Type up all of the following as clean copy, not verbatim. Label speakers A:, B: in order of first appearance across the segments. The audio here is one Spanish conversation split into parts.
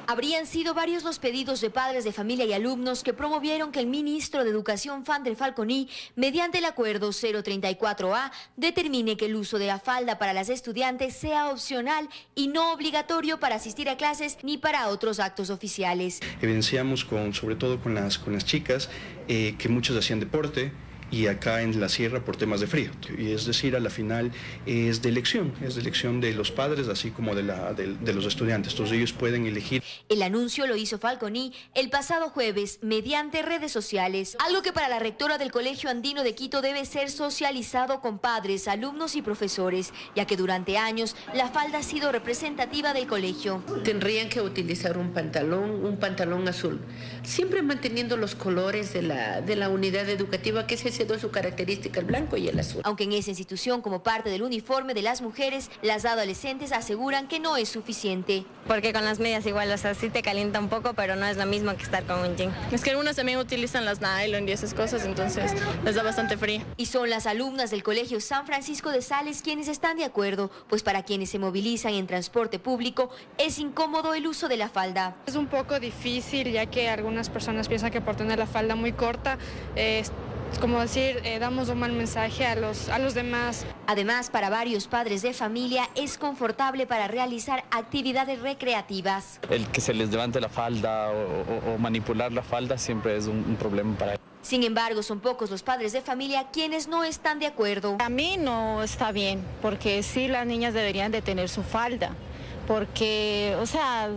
A: Habrían sido varios los pedidos de padres de familia y alumnos que promovieron que el ministro de Educación, Fander Falconi, mediante el acuerdo 034A, determine que el uso de la falda para las estudiantes sea opcional y no obligatorio para asistir a clases ni para otros actos oficiales.
B: Evidenciamos sobre todo con las chicas que muchas hacían deporte, y acá en la sierra por temas de frío. Y es decir, a la final es de elección de los padres, así como de los estudiantes. Entonces ellos pueden elegir.
A: El anuncio lo hizo Falconi el pasado jueves mediante redes sociales, algo que para la rectora del Colegio Andino de Quito debe ser socializado con padres, alumnos y profesores, ya que durante años la falda ha sido representativa del colegio.
C: Tendrían que utilizar un pantalón azul, siempre manteniendo los colores de la unidad educativa, que es su característica, el blanco y el azul.
A: Aunque en esa institución, como parte del uniforme de las mujeres, las adolescentes aseguran que no es suficiente.
D: Porque con las medias igual, o sea, sí te calienta un poco, pero no es lo mismo que estar con un jean.
E: Es que algunos también utilizan las nylon y esas cosas, entonces les da bastante frío.
A: Y son las alumnas del Colegio San Francisco de Sales quienes están de acuerdo, pues para quienes se movilizan en transporte público es incómodo el uso de la falda.
F: Es un poco difícil, ya que algunas personas piensan que por tener la falda muy corta es como decir, damos un mal mensaje a los demás.
A: Además, para varios padres de familia es confortable para realizar actividades recreativas.
G: El que se les levante la falda o manipular la falda siempre es un problema para ellos.
A: Sin embargo, son pocos los padres de familia quienes no están de acuerdo.
H: A mí no está bien, porque sí las niñas deberían de tener su falda, porque, o sea,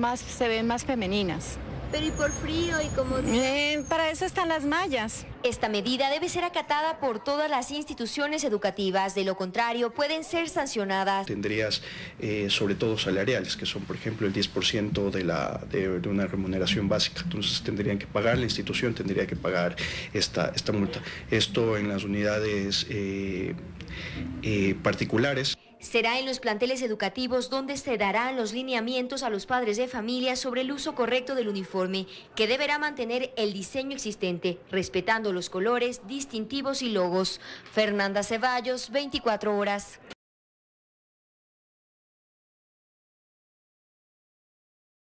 H: se ven más femeninas.
A: Pero ¿y por frío y como...?
H: Para eso están las mallas.
A: Esta medida debe ser acatada por todas las instituciones educativas, de lo contrario pueden ser sancionadas.
B: Tendrías sobre todo salariales, que son por ejemplo el 10% de una remuneración básica, entonces tendrían que pagar, la institución tendría que pagar esta multa. Esto en las unidades particulares.
A: Será en los planteles educativos donde se darán los lineamientos a los padres de familia sobre el uso correcto del uniforme, que deberá mantener el diseño existente, respetando los colores, distintivos y logos. Fernanda Ceballos, 24 horas.